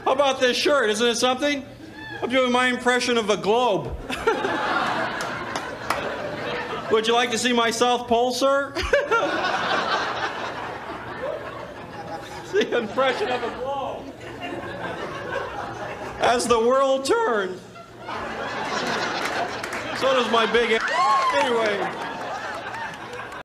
How about this shirt? Isn't it something? I'm doing my impression of a globe. Would you like to see my South Pole, sir? The impression of a globe. As the world turns. So does my big... Anyway.